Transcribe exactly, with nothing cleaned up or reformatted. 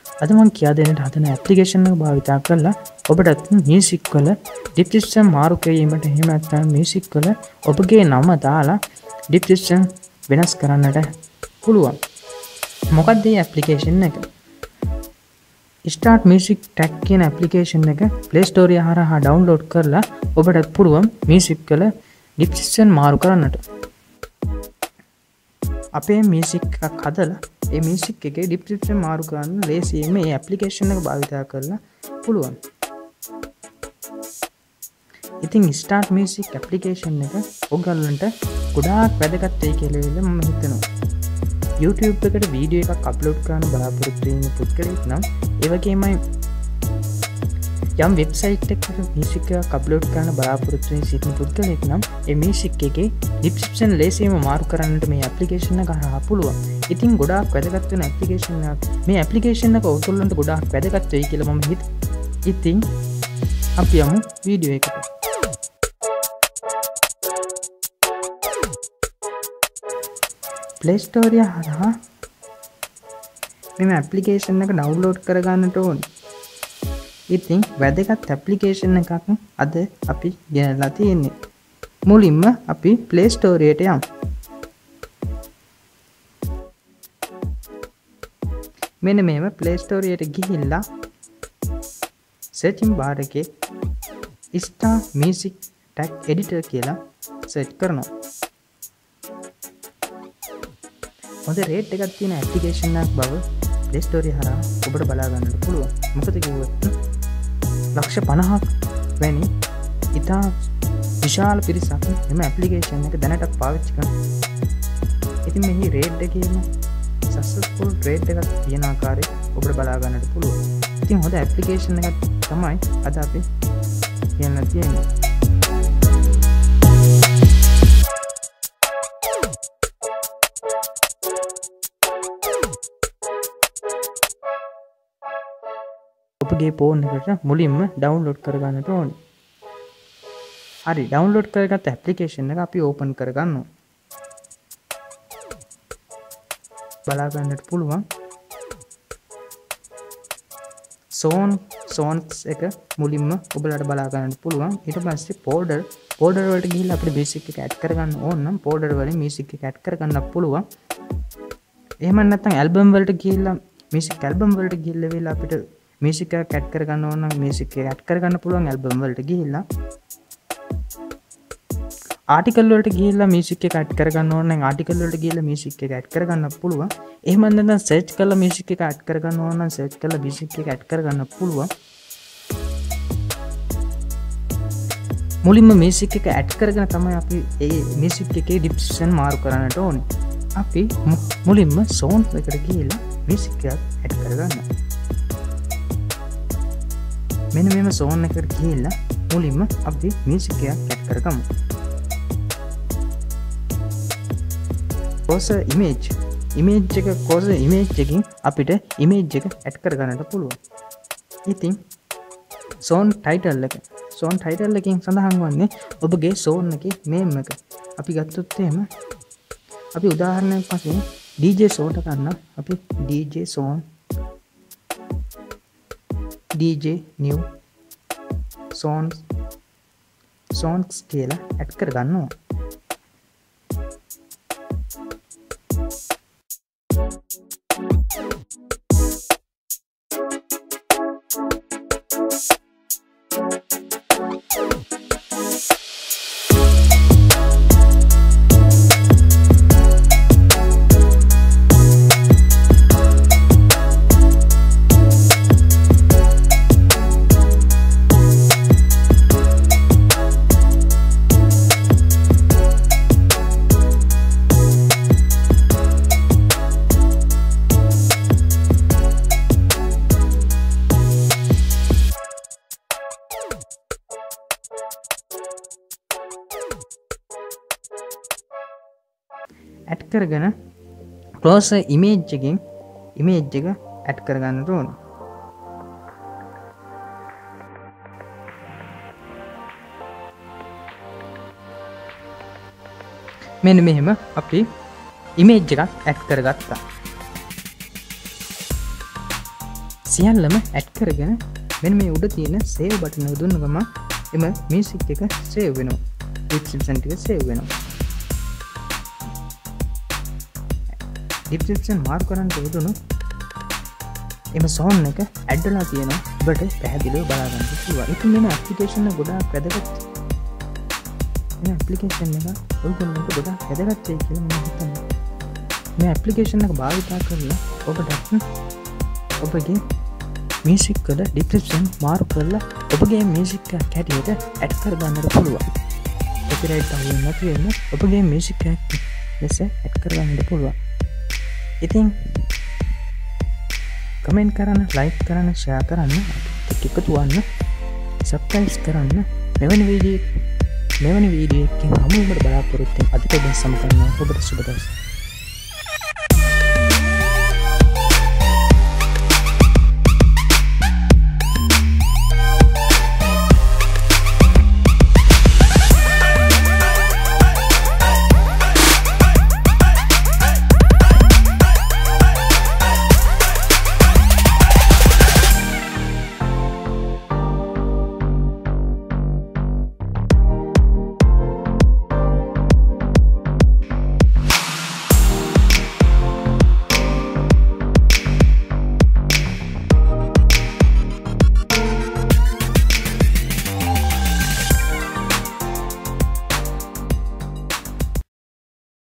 අද මම කියා දෙන්න හදන ඇප්ලිකේෂන් එක භාවිත කරලා ඔබට මියුසික් වල ඩිස්ක්‍රිප්ෂන් මාරු කිරීමට එහෙම නැත්නම් මියුසික් වල ඔබගේ නම දාලා ඩිස්ක්‍රිප්ෂන් වෙනස් කරන්නට පුළුවන්. මොකක්ද මේ ඇප්ලිකේෂන් එක? Start Music Tag කියන ඇප්ලිකේෂන් එක Play Store එක හරහා ඩවුන්ලෝඩ් කරලා ඔබට පුළුවන් මියුසික් වල ඩිස්ක්‍රිප්ෂන් මාරු කරන්නට. අපේ මියුසික් එකක් හදලා ඒ මියුසික් එකේ ඩිස්ක්‍රිප්ෂන් මාරු කරන්න ලේසියෙන් මේ ඇප්ලිකේෂන් එක භාවිත කරලා පුළුවන්. ඉතින් Start Music ඇප්ලිකේෂන් එක ඔයගලන්ට ගොඩාක් වැදගත් වෙයි කියලා මම හිතනවා. YouTube එකට වීඩියෝ එකක් අප්ලෝඩ් කරන්න බලාපොරොත්තු වෙන පුද්ගලෙක් නම් ඒ වගේමයි යම් වෙබ්සයිට් එකකට මියුසික් එකක් අප්ලෝඩ් කරන්න බලාපොරොත්තු වෙන සිටින පුද්ගලෙක් නම් ඒ මියුසික් එකේ ඩිස්ක්‍රිප්ෂන් ලේසියෙන්ම මාරු කරන්නට මේ ඇප්ලිකේෂන් එක හරහා පුළුවන්. ඉතින් ගොඩාක් වැදගත් වෙන ඇප්ලිකේෂන් එකක්. මේ ඇප්ලිකේෂන් එක ඔයගොල්ලන්ට ගොඩාක් වැදගත් වෙයි කියලා මම හිතනවා. ඉතින් අපි යමු වීඩියෝ එකට. Play Store එක හරහා මේ ඇප්ලිකේෂන් එක ඩවුන්ලෝඩ් කරගන්නට ඕනේ. ඉතින් වැදගත් ඇප්ලිකේෂන් එකක් අද අපි ගෙනලා තියෙන්නේ. මුලින්ම අපි Play Store එකට යමු. මෙන්න මේව Play Store එකට ගිහිල්ලා searching bar එකේ Start Music Tag Editor කියලා search කරනවා. හොඳ රේට් එකක් තියෙන ඇප්ලිකේෂන් එකක් බව Play Store එක හරහා ඔබට බලා ගන්නට පුළුවන්. මොකද කිව්වොත් ලක්ෂ පනහක් වැනි ඉතා විශාල පිරිසක් මේ ඇප්ලිකේෂන් එක දැනට පාවිච්චි කරනවා. ඉතින් මේ රේට් එකේම සක්සස්ෆුල් රේට් එකක් තියෙන ආකාරය ඔබට බලා ගන්නට පුළුවන්. ඉතින් හොඳ ඇප්ලිකේෂන් එකක් තමයි අද අපි කියන්න තියෙන්නේ. ඔබගේ ෆෝන් එකට මුලින්ම ඩවුන්ලෝඩ් කරගන්නට ඕනේ. හරි ඩවුන්ලෝඩ් කරගත්ත ඇප්ලිකේෂන් එක අපි ඕපන් කරගන්නවා. බලා ගන්නට පුළුවන්. සෝන් සෝන්ස් එක මුලින්ම ඔබලට බලා ගන්නට පුළුවන්. ඊට පස්සේ ෆෝල්ඩර් ෆෝල්ඩර් වලට ගිහිල්ලා අපිට බේසික් එක ඇඩ් කරගන්න ඕන නම් ෆෝල්ඩර් වලින් මියුසික් එක ඇඩ් කරගන්න පුළුවන්. එහෙම නැත්නම් ඇල්බම් වලට ගිහිල්ලා මියුසික් ඇල්බම් වලට ගිහිල්ලා වෙලා අපිට මියුසික් එක ඇඩ් කරගන්න ඕන නම් මියුසික් එක ඇඩ් කරගන්න පුළුවන් ඇල්බම් වලට ගිහිල්ලා. ආටිකල් වලට ගිහිල්ලා මියුසික් එක ඇඩ් කරගන්න ඕන නම් ආටිකල් වලට ගිහිල්ලා මියුසික් එක ඇඩ් කරගන්න පුළුවන්. එහෙම නැත්නම් සර්ච් කරලා මියුසික් එක ඇඩ් කරගන්න ඕන නම් සර්ච් කරලා මියුසික් එක ඇඩ් කරගන්න පුළුවන්. මුලින්ම මියුසික් එක ඇඩ් කරගෙන තමයි අපි ඒ මියුසික් එකේ ඩිස්ක්‍රිප්ෂන් මාරු කරන්නට ඕනේ. අපි මුලින්ම සෝන්ස් එකට ගිහිල්ලා මියුසික් එක ඇඩ් කරගන්නවා. මෙන්න මේම සෝන් එකට ගිහිල්ලා මුලින්ම අපි මියුසික් එක ඇඩ් කරගමු. කෝස ඉමේජ් ඉමේජ් එක කෝස ඉමේජ් එකකින් අපිට ඉමේජ් එක ඇඩ් කරගන්නට පුළුවන්. ඉතින් සෝන් ටයිටල් එක සෝන් ටයිටල් එකකින් සඳහන් වන්නේ ඔබගේ සෝන් එකේ නේම් එක. අපි ගත්තොත් එහෙම අපි උදාහරණයක් වශයෙන් D J සෝන් එක ගන්න. අපි D J song D J new songs songs කියලා ඇඩ් කරගන්නවා. ඇඩ් කරගෙන ක්ලෝස් ඉමේජ් එකකින් ඉමේජ් එක ඇඩ් කරගන්න ඕන. මෙන්න මෙහෙම අපි ඉමේජ් එකක් ඇඩ් කරගත්තා. සියල්ලම ඇඩ් කරගෙන මෙන්න මේ උඩ තියෙන save බටන් එක දුන්න ගමන් එම මියුසික් එක save වෙනවා. description ටික save වෙනවා. description මාර්ක් කරන්න දෙදුණු එම song එක ඇඩ් වෙලා තියෙනවා. ඔබට පැහැදිලිව බලා ගන්න පුළුවන්. ඉතින් මේ application එක ගොඩාක් වැදගත්. මේ application එක ඔයගොල්ලන්ට ගොඩාක් වැදගත් වෙයි කියලා මම හිතනවා. මේ application එක භාවිත කරලා ඔබට ඔබගේ මියුසික් වල description මාරු කරලා ඔබගේ මියුසික් එකක් හැටියට ඇඩ් කර ගන්නට පුළුවන්. copyright ආවෙ නැති වෙන ඔබගේ මියුසික් එකක් ලෙස ඇඩ් කර ගන්නට පුළුවන්. ඉතින් කමෙන්ට් කරන්න, ලයික් කරන්න, ෂෙයා කරන්න, අපිත් එක්ක එකතු වන්න, සබ්ස්ක්‍රයිබ් කරන්න. මෙවැනි වීඩියෝ මෙවැනි වීඩියෝ එකකින් හමු වෙන්න බලාපොරොත්තු වෙන අද දෙන්න සම කරනවා. ඔබට සුබ දවසක්.